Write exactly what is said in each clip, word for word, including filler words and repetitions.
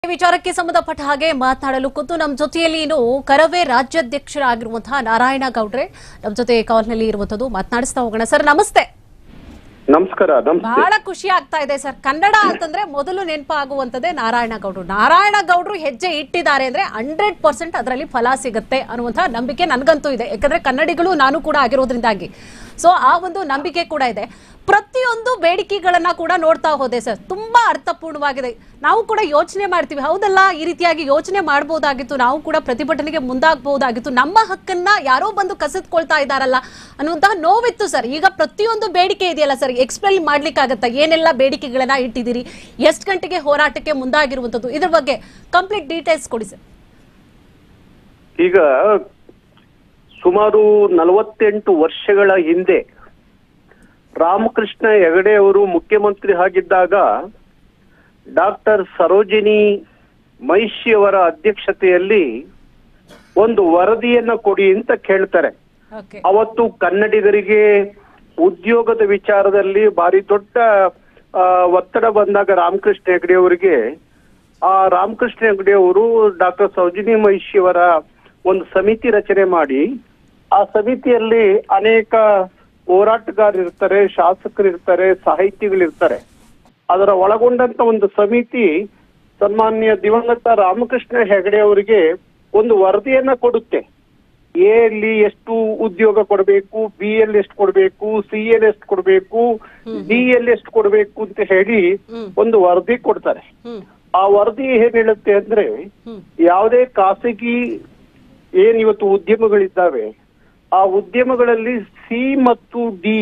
ವಿಚಾರಕ್ಕೆ ಸಂಬಂಧಪಟ್ಟ ಹಾಗೆ ಮಾತನಾಡಲು ಕೂತು ನಮ್ಮ ಜೊತೆಯಲ್ಲಿ ಇನ್ನು ಕರವೇ ರಾಜ್ಯಾಧ್ಯಕ್ಷರಾಗಿರುವಂತಹ ನಾರಾಯಣ ಗೌಡ್ರೆ ನಮ್ಮ ಜೊತೆ ಕಾಲ್ನಲ್ಲಿ ಇರುವಂತದ್ದು ಮಾತನಾಡಿಸ್ತಾ ಹೋಗೋಣ. ಸರ್ ನಮಸ್ತೆ. ನಮಸ್ಕಾರ. ಬಹಳ ಖುಷಿ ಆಗ್ತಾ ಇದೆ ಸರ್. ಕನ್ನಡ ಅಂತಂದ್ರೆ ಮೊದಲು ನೆನಪಾಗುವಂತದ್ದೇ ನಾರಾಯಣ ಗೌಡ್ರು. ನಾರಾಯಣ ಗೌಡ್ರು ಹೆಜ್ಜೆ ಇಟ್ಟಿದ್ದಾರೆ ಅಂದ್ರೆ ಹಂಡ್ರೆಡ್ ಪರ್ಸೆಂಟ್ ಅದರಲ್ಲಿ ಫಲ ಸಿಗುತ್ತೆ ಅನ್ನುವಂತಹ ನಂಬಿಕೆ ನನಗಂತೂ ಇದೆ. ಯಾಕಂದ್ರೆ ಕನ್ನಡಿಗಳು ನಾನು ಕೂಡ ಆಗಿರೋದ್ರಿಂದಾಗಿ ಸೊ ಆ ಒಂದು ನಂಬಿಕೆ ಕೂಡ ಇದೆ. ಪ್ರತಿಯೊಂದು ಬೇಡಿಕೆಗಳನ್ನ ಕೂಡ ನೋಡ್ತಾ ಹೋದೆ ಸರ್. ತುಂಬಾ ಅರ್ಥಪೂರ್ಣವಾಗಿದೆ. ನಾವು ಕೂಡ ಯೋಚನೆ ಮಾಡ್ತೀವಿ, ಹೌದಲ್ಲ ಈ ರೀತಿಯಾಗಿ ಯೋಚನೆ ಮಾಡಬಹುದಾಗಿತ್ತು, ನಾವು ಕೂಡ ಪ್ರತಿಭಟನೆಗೆ ಮುಂದಾಗಬಹುದಾಗಿತ್ತು, ನಮ್ಮ ಹಕ್ಕನ್ನ ಯಾರೋ ಬಂದು ಕಸಿದ್ಕೊಳ್ತಾ ಇದ್ದಾರಲ್ಲ ಅನ್ನುವಂತಹ ನೋವಿತ್ತು ಸರ್. ಈಗ ಪ್ರತಿಯೊಂದು ಬೇಡಿಕೆ ಇದೆಯಲ್ಲ ಸರ್, ಎಕ್ಸ್ಪ್ಲೇನ್ ಮಾಡ್ಲಿಕ್ಕಾಗತ್ತಾ ಏನೆಲ್ಲ ಬೇಡಿಕೆಗಳನ್ನ ಇಟ್ಟಿದ್ದೀರಿ, ಎಷ್ಟು ಗಂಟೆಗೆ ಹೋರಾಟಕ್ಕೆ ಮುಂದಾಗಿರುವಂತದ್ದು, ಇದ್ರ ಬಗ್ಗೆ ಕಂಪ್ಲೀಟ್ ಡೀಟೇಲ್ಸ್ ಕೊಡಿ ಸರ್. ಈಗ ಸುಮಾರು ನಲವತ್ತೆಂಟು ವರ್ಷಗಳ ಹಿಂದೆ ರಾಮಕೃಷ್ಣ ಹೆಗಡೆ ಅವರು ಮುಖ್ಯಮಂತ್ರಿ ಆಗಿದ್ದಾಗ ಡಾಕ್ಟರ್ ಸರೋಜಿನಿ ಮಹಿಷಿ ಅವರ ಅಧ್ಯಕ್ಷತೆಯಲ್ಲಿ ಒಂದು ವರದಿಯನ್ನ ಕೊಡಿ ಅಂತ ಕೇಳ್ತಾರೆ. ಅವತ್ತು ಕನ್ನಡಿಗರಿಗೆ ಉದ್ಯೋಗದ ವಿಚಾರದಲ್ಲಿ ಭಾರಿ ದೊಡ್ಡ ಒತ್ತಡ ಬಂದಾಗ ರಾಮಕೃಷ್ಣ ಹೆಗಡೆ ಅವರಿಗೆ ಆ ರಾಮಕೃಷ್ಣ ಹೆಗಡೆ ಅವರು ಡಾಕ್ಟರ್ ಸರೋಜಿನಿ ಮಹಿಷಿ ಅವರ ಒಂದು ಸಮಿತಿ ರಚನೆ ಮಾಡಿ ಆ ಸಮಿತಿಯಲ್ಲಿ ಅನೇಕ ಹೋರಾಟಗಾರರು ಇರ್ತಾರೆ, ಶಾಸಕರು ಇರ್ತಾರೆ, ಸಾಹಿತಿಗಳಿರ್ತಾರೆ. ಅದರ ಒಳಗೊಂಡಂತ ಒಂದು ಸಮಿತಿ ಸನ್ಮಾನ್ಯ ದಿವಂಗತ ರಾಮಕೃಷ್ಣ ಹೆಗಡೆ ಅವರಿಗೆ ಒಂದು ವರದಿಯನ್ನ ಕೊಡುತ್ತೆ. ಎ ಅಲ್ಲಿ ಎಷ್ಟು ಉದ್ಯೋಗ ಕೊಡಬೇಕು, ಬಿ ಅಲ್ಲಿ ಎಷ್ಟು ಕೊಡಬೇಕು, ಸಿ ಅಲ್ಲಿ ಎಷ್ಟು ಕೊಡಬೇಕು, ಡಿ ಅಲ್ಲಿ ಎಷ್ಟು ಕೊಡಬೇಕು ಅಂತ ಹೇಳಿ ಒಂದು ವರದಿ ಕೊಡ್ತಾರೆ. ಆ ವರದಿ ಏನ್ ಹೇಳುತ್ತೆ ಅಂದ್ರೆ ಯಾವುದೇ ಖಾಸಗಿ ಏನ್ ಇವತ್ತು ಉದ್ಯಮಗಳಿದ್ದಾವೆ ಆ ಉದ್ಯಮಗಳಲ್ಲಿ ಸಿ ಮತ್ತು ಡಿ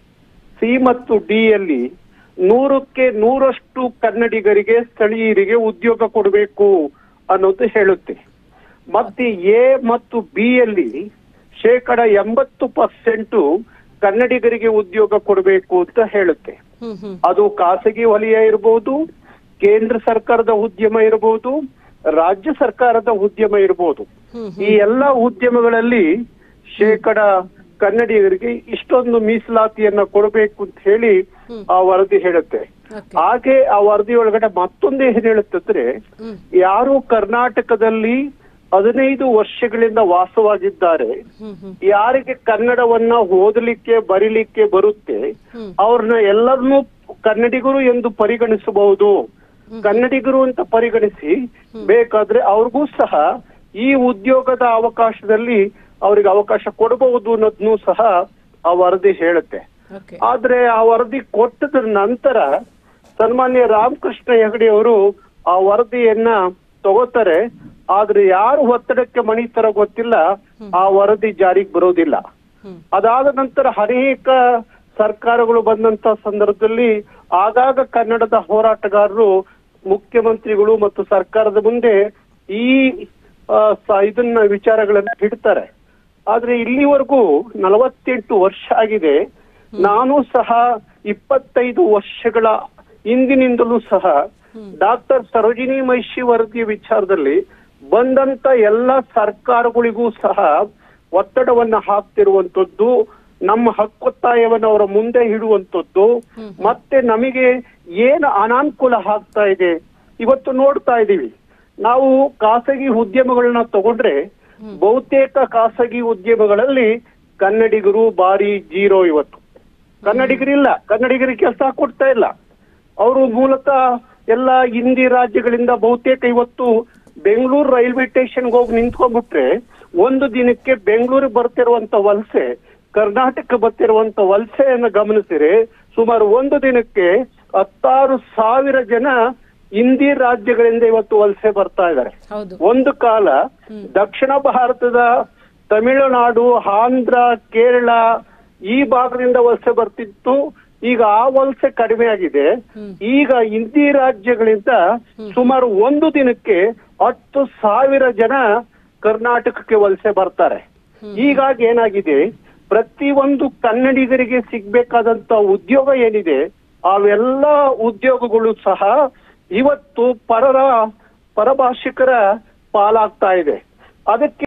ಸಿ ಮತ್ತು ಡಿ ಅಲ್ಲಿ ನೂರಕ್ಕೆ ನೂರಷ್ಟು ಕನ್ನಡಿಗರಿಗೆ ಸ್ಥಳೀಯರಿಗೆ ಉದ್ಯೋಗ ಕೊಡಬೇಕು ಅನ್ನೋದು ಹೇಳುತ್ತೆ. ಮತ್ತೆ ಎ ಮತ್ತು ಬಿ ಅಲ್ಲಿ ಶೇಕಡ ಎಂಬತ್ತು ಪರ್ಸೆಂಟ್ ಕನ್ನಡಿಗರಿಗೆ ಉದ್ಯೋಗ ಕೊಡಬೇಕು ಅಂತ ಹೇಳುತ್ತೆ. ಅದು ಖಾಸಗಿ ವಲಯ ಇರಬಹುದು, ಕೇಂದ್ರ ಸರ್ಕಾರದ ಉದ್ಯಮ ಇರಬಹುದು, ರಾಜ್ಯ ಸರ್ಕಾರದ ಉದ್ಯಮ ಇರಬಹುದು. ಈ ಎಲ್ಲಾ ಉದ್ಯಮಗಳಲ್ಲಿ ಶೇಕಡ ಕನ್ನಡಿಗರಿಗೆ ಇಷ್ಟೊಂದು ಮೀಸಲಾತಿಯನ್ನ ಕೊಡಬೇಕು ಅಂತ ಹೇಳಿ ಆ ವರದಿ ಹೇಳುತ್ತೆ. ಹಾಗೆ ಆ ವರದಿ ಒಳಗಡೆ ಮತ್ತೊಂದು ಏನ್ ಹೇಳುತ್ತಂದ್ರೆ ಯಾರು ಕರ್ನಾಟಕದಲ್ಲಿ ಹದಿನೈದು ವರ್ಷಗಳಿಂದ ವಾಸವಾಗಿದ್ದಾರೆ, ಯಾರಿಗೆ ಕನ್ನಡವನ್ನ ಓದಲಿಕ್ಕೆ ಬರೀಲಿಕ್ಕೆ ಬರುತ್ತೆ ಅವ್ರನ್ನ ಎಲ್ಲರನ್ನೂ ಕನ್ನಡಿಗರು ಎಂದು ಪರಿಗಣಿಸಬಹುದು. ಕನ್ನಡಿಗರು ಅಂತ ಪರಿಗಣಿಸಿ ಬೇಕಾದ್ರೆ ಅವ್ರಿಗೂ ಸಹ ಈ ಉದ್ಯೋಗದ ಅವಕಾಶದಲ್ಲಿ ಅವ್ರಿಗೆ ಅವಕಾಶ ಕೊಡಬಹುದು ಅನ್ನೋದನ್ನು ಸಹ ಆ ವರದಿ ಹೇಳುತ್ತೆ. ಆದ್ರೆ ಆ ವರದಿ ಕೊಟ್ಟದ ನಂತರ ಸನ್ಮಾನ್ಯ ರಾಮಕೃಷ್ಣ ಹೆಗಡೆ ಅವರು ಆ ವರದಿಯನ್ನ ತಗೋತಾರೆ. ಆದ್ರೆ ಯಾರು ಒತ್ತಡಕ್ಕೆ ಮಣಿತಾರ ಗೊತ್ತಿಲ್ಲ, ಆ ವರದಿ ಜಾರಿಗೆ ಬರೋದಿಲ್ಲ. ಅದಾದ ನಂತರ ಅನೇಕ ಸರ್ಕಾರಗಳು ಬಂದಂತ ಸಂದರ್ಭದಲ್ಲಿ ಆಗಾಗ ಕನ್ನಡದ ಹೋರಾಟಗಾರರು ಮುಖ್ಯಮಂತ್ರಿಗಳು ಮತ್ತು ಸರ್ಕಾರದ ಮುಂದೆ ಈ ಇದನ್ನ ವಿಚಾರಗಳನ್ನ ಇಡ್ತಾರೆ. ಆದ್ರೆ ಇಲ್ಲಿವರೆಗೂ ನಲವತ್ತೆಂಟು ವರ್ಷ ಆಗಿದೆ. ನಾನು ಸಹ ಇಪ್ಪತ್ತೈದು ವರ್ಷಗಳ ಹಿಂದಿನಿಂದಲೂ ಸಹ ಡಾಕ್ಟರ್ ಸರೋಜಿನಿ ಮಹಿಷಿ ವರದಿಯ ವಿಚಾರದಲ್ಲಿ ಬಂದಂತ ಎಲ್ಲ ಸರ್ಕಾರಗಳಿಗೂ ಸಹ ಒತ್ತಡವನ್ನ ಹಾಕ್ತಿರುವಂತದ್ದು, ನಮ್ಮ ಹಕ್ಕೊತ್ತಾಯವನ್ನು ಅವರ ಮುಂದೆ ಇಡುವಂತದ್ದು, ಮತ್ತೆ ನಮಗೆ ಏನು ಅನಾನುಕೂಲ ಆಗ್ತಾ ಇದೆ ಇವತ್ತು ನೋಡ್ತಾ ಇದ್ದೀವಿ. ನಾವು ಖಾಸಗಿ ಉದ್ಯಮಗಳನ್ನ ತಗೊಂಡ್ರೆ ಬಹುತೇಕ ಖಾಸಗಿ ಉದ್ಯಮಗಳಲ್ಲಿ ಕನ್ನಡಿಗರು ಬಾರಿ ಜೀರೋ. ಇವತ್ತು ಕನ್ನಡಿಗರಿಲ್ಲ, ಕನ್ನಡಿಗರಿಗೆ ಕೆಲಸ ಕೊಡ್ತಾ ಇಲ್ಲ. ಅವರು ಮೂಲತಃ ಎಲ್ಲ ಹಿಂದಿ ರಾಜ್ಯಗಳಿಂದ ಬಹುತೇಕ ಇವತ್ತು ಬೆಂಗಳೂರು ರೈಲ್ವೆ ಸ್ಟೇಷನ್ಗೆ ಹೋಗಿ ನಿಂತ್ಕೊಂಡ್ಬಿಟ್ರೆ ಒಂದು ದಿನಕ್ಕೆ ಬೆಂಗಳೂರಿಗೆ ಬರ್ತಿರುವಂತ ವಲಸೆ, ಕರ್ನಾಟಕ ಬರ್ತಿರುವಂತ ವಲಸೆಯನ್ನು ಗಮನಿಸಿದ್ರೆ ಸುಮಾರು ಒಂದು ದಿನಕ್ಕೆ ಹತ್ತಾರು ಸಾವಿರ ಜನ ಹಿಂದಿ ರಾಜ್ಯಗಳಿಂದ ಇವತ್ತು ವಲಸೆ ಬರ್ತಾ ಇದ್ದಾರೆ. ಒಂದು ಕಾಲ ದಕ್ಷಿಣ ಭಾರತದ ತಮಿಳುನಾಡು, ಆಂಧ್ರ, ಕೇರಳ ಈ ಭಾಗದಿಂದ ವಲಸೆ ಬರ್ತಿತ್ತು. ಈಗ ಆ ವಲಸೆ ಕಡಿಮೆ ಆಗಿದೆ. ಈಗ ಹಿಂದಿ ರಾಜ್ಯಗಳಿಂದ ಸುಮಾರು ಒಂದು ದಿನಕ್ಕೆ ಹತ್ತು ಸಾವಿರ ಜನ ಕರ್ನಾಟಕಕ್ಕೆ ವಲಸೆ ಬರ್ತಾರೆ. ಹೀಗಾಗಿ ಏನಾಗಿದೆ, ಪ್ರತಿ ಒಂದು ಕನ್ನಡಿಗರಿಗೆ ಸಿಗ್ಬೇಕಾದಂತ ಉದ್ಯೋಗ ಏನಿದೆ ಅವೆಲ್ಲ ಉದ್ಯೋಗಗಳು ಸಹ ಇವತ್ತು ಪರರ ಪರಭಾಷಿಕರ ಪಾಲಾಗ್ತಾ ಇದೆ. ಅದಕ್ಕೆ